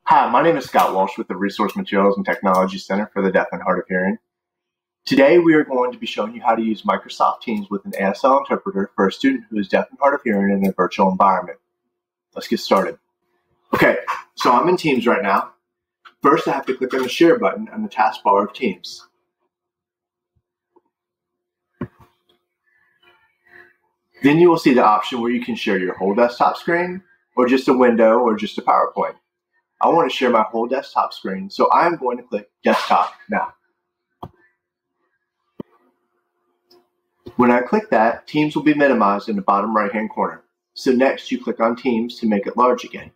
Hi, my name is Scott Walsh with the Resource Materials and Technology Center for the Deaf and Hard of Hearing. Today we are going to be showing you how to use Microsoft Teams with an ASL interpreter for a student who is deaf and hard of hearing in a virtual environment. Let's get started. Okay, so I'm in Teams right now. First I have to click on the Share button on the taskbar of Teams. Then you will see the option where you can share your whole desktop screen, or just a window, or just a PowerPoint. I want to share my whole desktop screen, so I'm going to click Desktop now. When I click that, Teams will be minimized in the bottom right-hand corner. So next, you click on Teams to make it large again.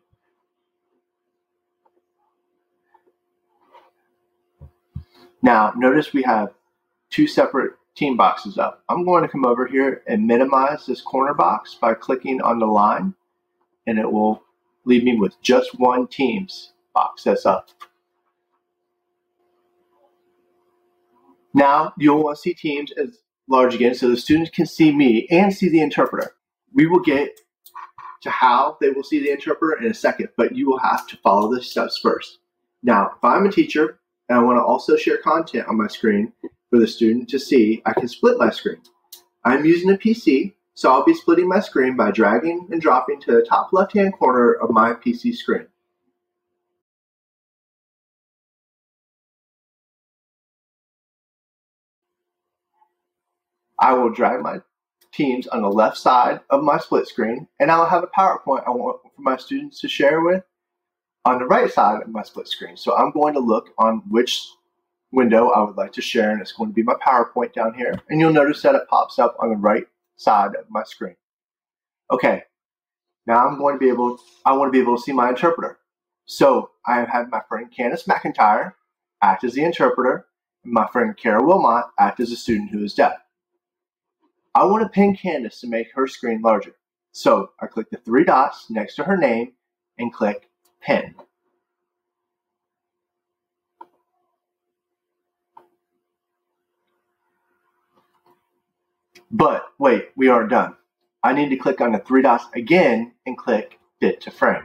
Now, notice we have two separate team boxes up. I'm going to come over here and minimize this corner box by clicking on the line, and it will leave me with just one Teams box that's up. Now you'll want to see Teams as large again so the students can see me and see the interpreter. We will get to how they will see the interpreter in a second, but you will have to follow the steps first. Now, if I'm a teacher and I want to also share content on my screen for the student to see, I can split my screen. I'm using a PC, so I'll be splitting my screen by dragging and dropping to the top left-hand corner of my PC screen. I will drag my Teams on the left side of my split screen, and I'll have a PowerPoint I want for my students to share with on the right side of my split screen. So I'm going to look on which window I would like to share, and it's going to be my PowerPoint down here. And you'll notice that it pops up on the right side of my screen. Okay, now I want to be able to see my interpreter. So I have had my friend Candace McIntyre act as the interpreter, and my friend Kara Wilmot act as a student who is deaf. I want to pin Candace to make her screen larger. So I click the three dots next to her name and click Pin. But wait, we aren't done. I need to click on the three dots again and click Fit to Frame.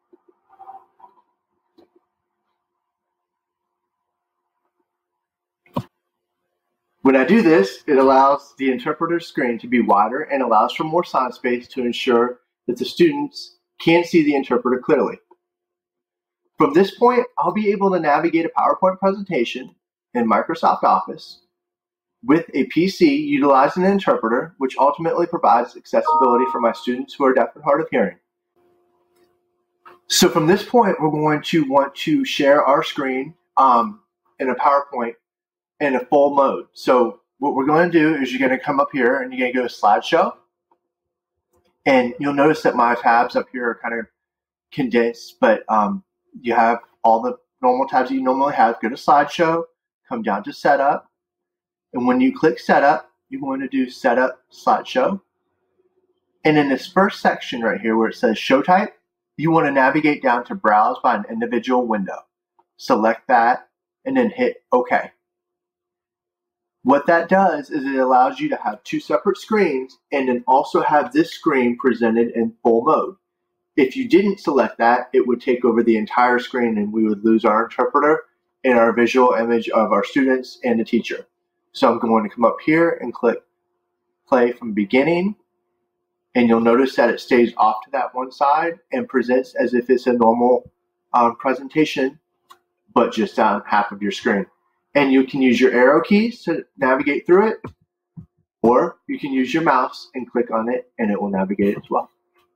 When I do this, it allows the interpreter's screen to be wider and allows for more sign space to ensure that the students can see the interpreter clearly. From this point, I'll be able to navigate a PowerPoint presentation in Microsoft Office with a PC utilizing an interpreter, which ultimately provides accessibility for my students who are deaf and hard of hearing. So from this point, we're going to want to share our screen in a PowerPoint in a full mode. So what we're going to do is you're going to come up here and you're going to go to Slideshow. And you'll notice that my tabs up here are kind of condensed, but you have all the normal tabs that you normally have. Go to Slideshow, come down to Setup. And when you click Setup, you're going to do Setup Slideshow. And in this first section right here where it says Show Type, you want to navigate down to Browse by an individual window. Select that and then hit OK. What that does is it allows you to have two separate screens and then also have this screen presented in full mode. If you didn't select that, it would take over the entire screen and we would lose our interpreter and our visual image of our students and the teacher. So I'm going to come up here and click Play from Beginning, and you'll notice that it stays off to that one side and presents as if it's a normal presentation, but just on half of your screen. And you can use your arrow keys to navigate through it, or you can use your mouse and click on it and it will navigate as well.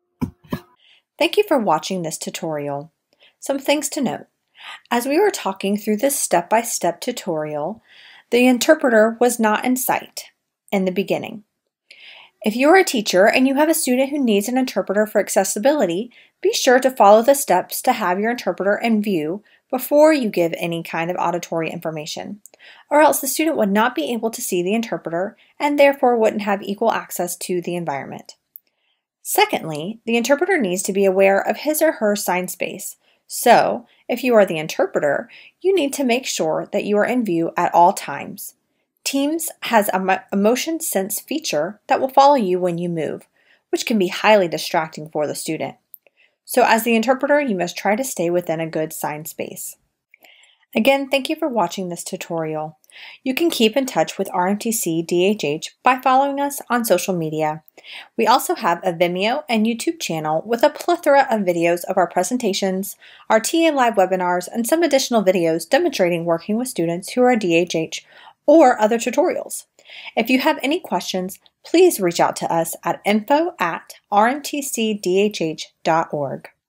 Thank you for watching this tutorial. Some things to note. As we were talking through this step-by-step tutorial, the interpreter was not in sight in the beginning. If you are a teacher and you have a student who needs an interpreter for accessibility, be sure to follow the steps to have your interpreter in view before you give any kind of auditory information, or else the student would not be able to see the interpreter and therefore wouldn't have equal access to the environment. Secondly, the interpreter needs to be aware of his or her sign space. So, if you are the interpreter, you need to make sure that you are in view at all times. Teams has a motion sense feature that will follow you when you move, which can be highly distracting for the student. So as the interpreter, you must try to stay within a good sign space. Again, thank you for watching this tutorial. You can keep in touch with RMTC-DHH by following us on social media. We also have a Vimeo and YouTube channel with a plethora of videos of our presentations, our TA Live webinars, and some additional videos demonstrating working with students who are DHH or other tutorials. If you have any questions, please reach out to us at info@rmtcdhh.org.